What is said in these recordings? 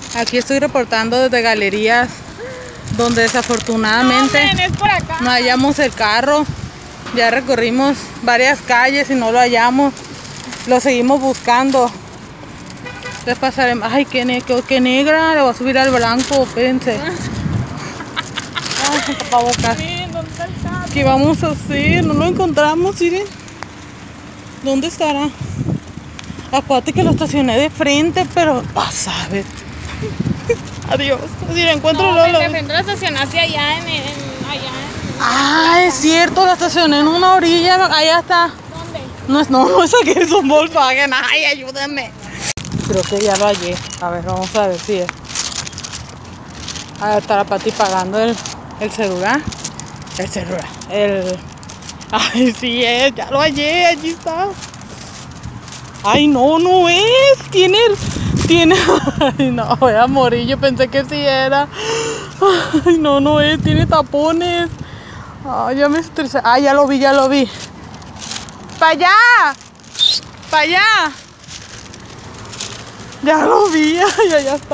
Aquí estoy reportando desde Galerías, donde desafortunadamente no, es por acá. No hallamos el carro. Ya recorrimos varias calles y no lo hallamos. Lo seguimos buscando. Les pasaremos. Ay, qué negra. Le voy a subir al blanco, espérense. Ay, tapabocas. ¿Dónde está el carro? ¿Qué vamos a hacer? No lo encontramos, miren. ¿Dónde estará? Acuérdate que lo estacioné de frente, pero vas a ver. Adiós. Si lo encuentro, No, Lola. de frente lo estacionaste allá Ah, es cierto, la estacioné en una orilla. Allá está. ¿Dónde? No es aquí, es un Volkswagen. Ay, ayúdenme. Creo que ya lo hallé. A ver, vamos a ver si es. A ver, está la Pati pagando el celular. El celular. Ay, sí es, ya lo hallé, allí está. Ay, no es. Tiene. Ay, no, voy a morir. Yo pensé que sí era. Ay, no es. Tiene tapones. Ay, ya me estresé. Ay, ya lo vi. ¡Para allá! ¡Para allá! Ya lo vi. Ay, ya está.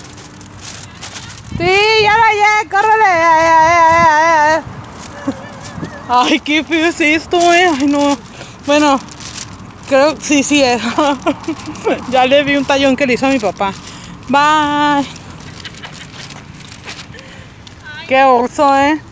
Sí, ya lo hallé. ¡Córrele! Ay, qué feo es esto, Ay, no. Bueno, creo que sí es. Ya le vi un tallón que le hizo a mi papá. Bye. Qué oso,